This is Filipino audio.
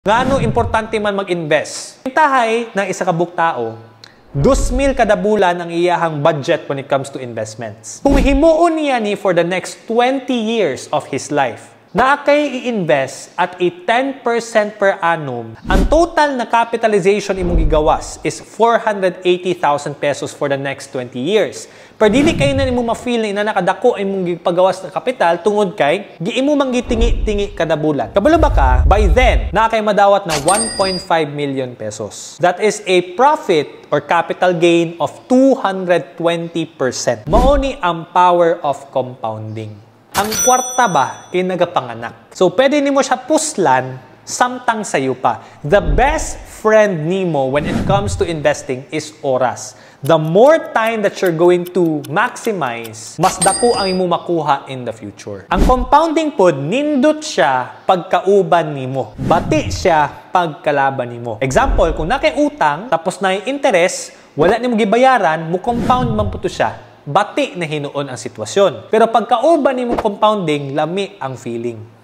Ngano importante man mag-invest? Tahay ng isa ka buktao, 2,000 kada bulan ang iyahang budget when it comes to investments. Kung himuon niya ni for the next 20 years of his life, na kay i-invest at a 10% per annum, ang total na capitalization imong gigawas is 480,000 pesos for the next 20 years. Pero dili kayo na imong ma-feel na nakadako imong gipagawas na kapital tungod kay giimo manggitingi-tingi kada bulan. Kabalo ba ka? By then, na kay madawat na 1.5 million pesos. That is a profit or capital gain of 220%. Mao ni ang power of compounding. Ang kwarta ba, kinagapanganak. So, pwede nimo siya puslan, samtang sayo pa. The best friend nimo when it comes to investing is oras. The more time that you're going to maximize, mas dako ang imo makuha in the future. Ang compounding pod, nindot siya pagkauban nimo. Bati siya pagkalaban nimo. Example, kung nakay utang, tapos na yung interest, wala nimo gibayaran, mo compound man puto siya. Bati na hinuon ang sitwasyon. Pero pagkauban ni mo compounding, lami ang feeling.